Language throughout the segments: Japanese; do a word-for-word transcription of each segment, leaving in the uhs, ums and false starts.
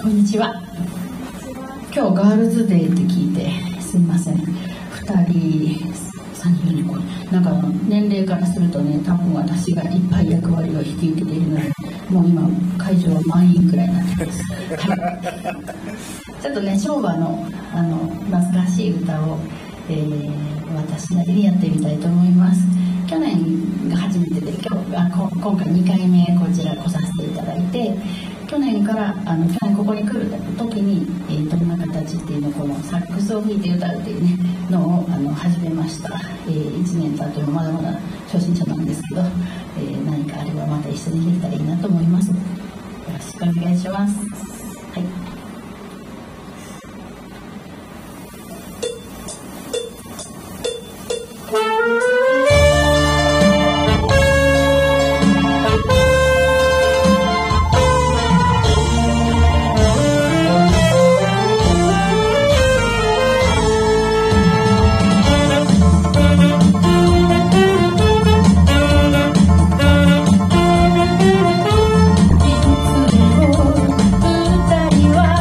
こんにちは。今日ガールズデーって聞いてすいません。ふたりさんにんこなんか年齢からするとね、多分私がいっぱい役割を引き受けているので、もう今会場満員くらいになってます。はい、ちょっとね、昭和のあの懐かしい歌を、えー、私なりにやってみたいと思います。去年が初めてで、今日あこ今回にかいめこちら来させていただいて、去年からあの去年ここに来る時に、えー、どんな形っていうのをこのサックスを吹いて歌うっていうねのをあの始めました。えー、いちねん経ってもまだまだ初心者なんですけど、えー、何かあればまた一緒にできたらいいなと思います。よろしくお願いします。はい。二人は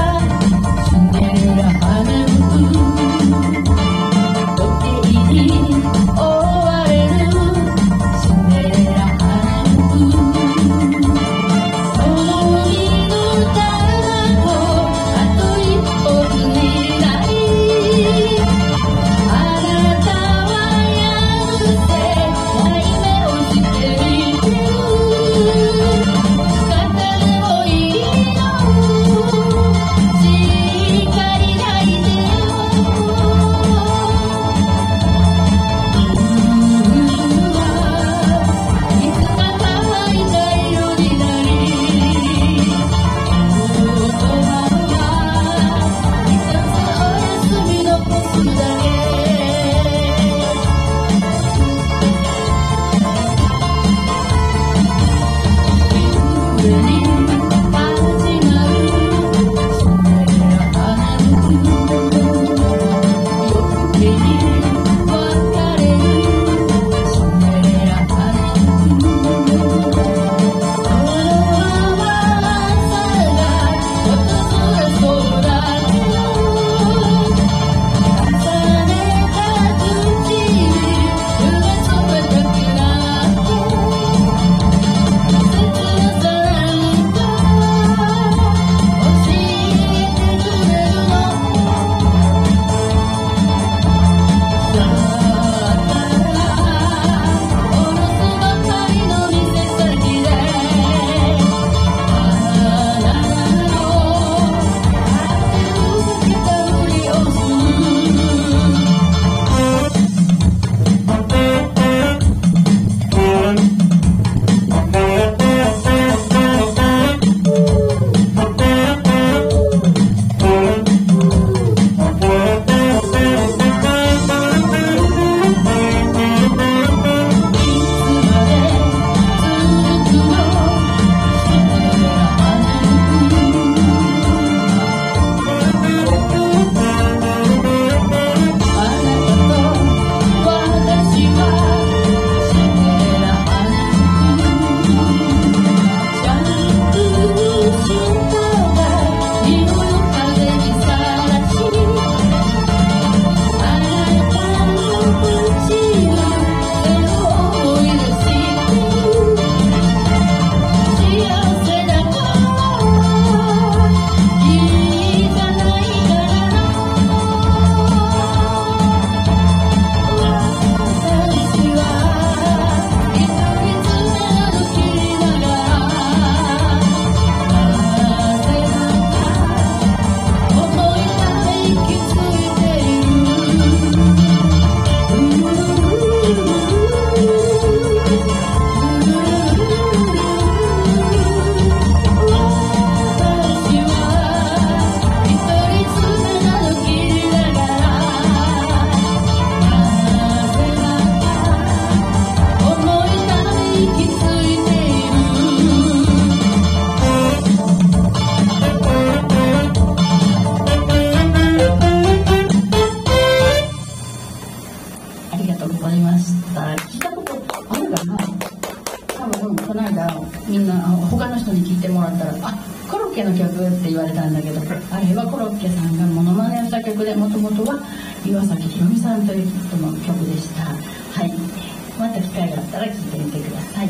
コロッケの曲って言われたんだけど、あれはコロッケさんがモノマネをした曲で、もともとは岩崎宏美さんという人の曲でした。はい、また機会があったら聴いてみてください。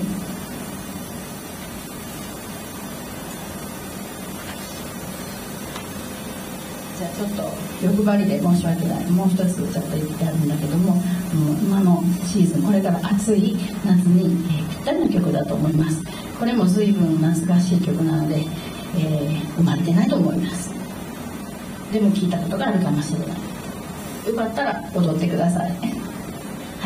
じゃあちょっと欲張りで申し訳ない、もう一つちょっと言ってあるんだけども、もう今のシーズン、これから暑い夏に、えー、ぴったりの曲だと思います。これも随分懐かしい曲なので、えー、生まれてないと思います。でも聞いたことがあるかもしれない。よかったら踊ってください。はい。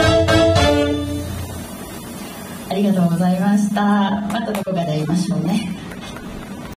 ありがとうございました。またどこかで会いましょうね。